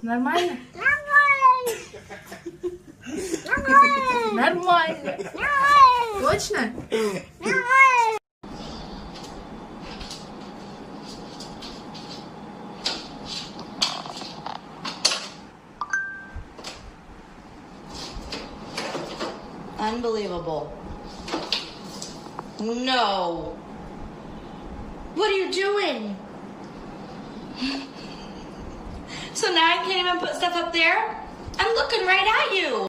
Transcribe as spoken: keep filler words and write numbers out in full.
Нормально? Нормально. Нормально. Точно? Unbelievable. No. What are you doing? So now I can't even put stuff up there? I'm looking right at you.